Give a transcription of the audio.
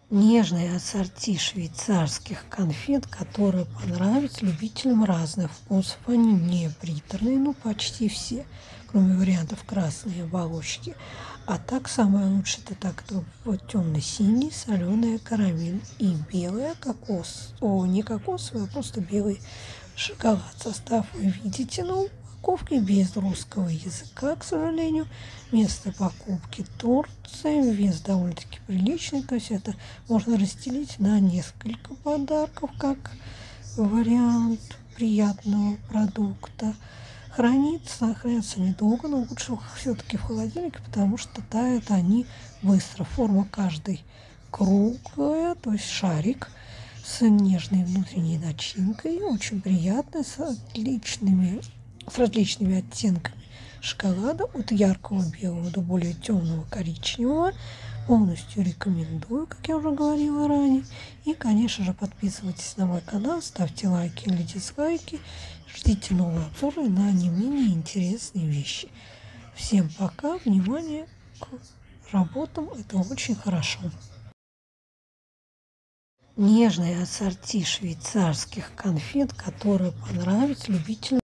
Нежное ассорти швейцарских конфет, которые понравятся любителям разных вкусов. Они не приторные, ну почти все, кроме вариантов красные оболочки. А так самое лучшее это так, вот темно-синий, соленая карамель и белая кокос. Не кокосовый, а просто белый шоколад. Состав вы видите на упаковке без русского языка, к сожалению. Место покупки Турция, вес довольно-таки приличный, то есть это можно разделить на несколько подарков, как вариант приятного продукта. Хранятся недолго, но лучше все-таки в холодильнике, потому что тают они быстро. Форма каждой круглая, то есть шарик с нежной внутренней начинкой, очень приятная, с различными оттенками шоколада, от яркого белого до более темного коричневого. Полностью рекомендую, как я уже говорила ранее. И, конечно же, подписывайтесь на мой канал, ставьте лайки или дизлайки. Ждите новые обзоры на не менее интересные вещи. Всем пока, внимание к работам, это очень хорошо. Нежное ассорти швейцарских конфет, которые понравятся любителям